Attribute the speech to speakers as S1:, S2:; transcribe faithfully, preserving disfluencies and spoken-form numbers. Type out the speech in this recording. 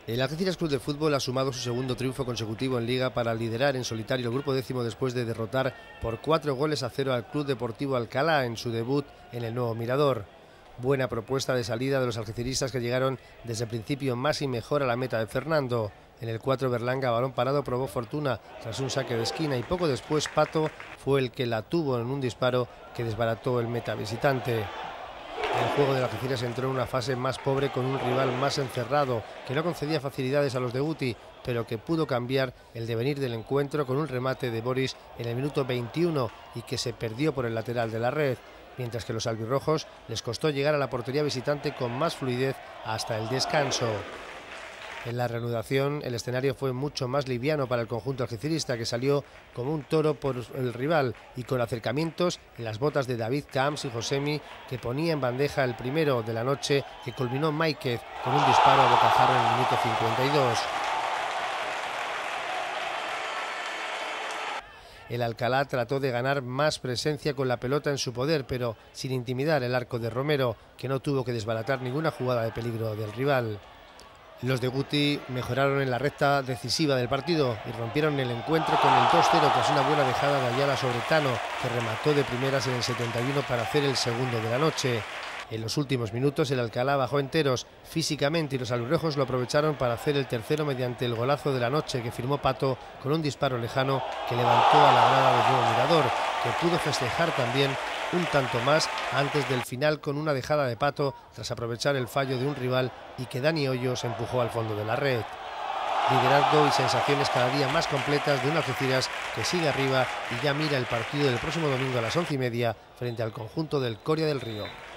S1: El Algeciras Club de Fútbol ha sumado su segundo triunfo consecutivo en Liga para liderar en solitario el grupo décimo después de derrotar por cuatro goles a cero al Club Deportivo Alcalá en su debut en el nuevo Mirador. Buena propuesta de salida de los algeciristas que llegaron desde el principio más y mejor a la meta de Fernando. En el cuatro Berlanga, a balón parado, probó fortuna tras un saque de esquina y poco después Pato fue el que la tuvo en un disparo que desbarató el meta visitante. El juego de Algeciras entró en una fase más pobre con un rival más encerrado, que no concedía facilidades a los de Guti, pero que pudo cambiar el devenir del encuentro con un remate de Boris en el minuto veintiuno y que se perdió por el lateral de la red, mientras que los albirrojos les costó llegar a la portería visitante con más fluidez hasta el descanso. En la reanudación, el escenario fue mucho más liviano para el conjunto algecirista, que salió como un toro por el rival y con acercamientos en las botas de David Camps y Josemi, que ponía en bandeja el primero de la noche, que culminó Máiquez con un disparo a bocajarro en el minuto cincuenta y dos. El Alcalá trató de ganar más presencia con la pelota en su poder, pero sin intimidar el arco de Romero, que no tuvo que desbaratar ninguna jugada de peligro del rival. Los de Guti mejoraron en la recta decisiva del partido y rompieron el encuentro con el dos cero tras una buena dejada de Ayala sobre Tano, que remató de primeras en el setenta y uno para hacer el segundo de la noche. En los últimos minutos el Alcalá bajó enteros físicamente y los albirrojos lo aprovecharon para hacer el tercero mediante el golazo de la noche que firmó Pato con un disparo lejano que levantó a la grada del nuevo Mirador, que pudo festejar también un tanto más antes del final con una dejada de Pato tras aprovechar el fallo de un rival y que Dani Hoyos empujó al fondo de la red. Liderazgo y sensaciones cada día más completas de un Algeciras que sigue arriba y ya mira el partido del próximo domingo a las once y media frente al conjunto del Coria del Río.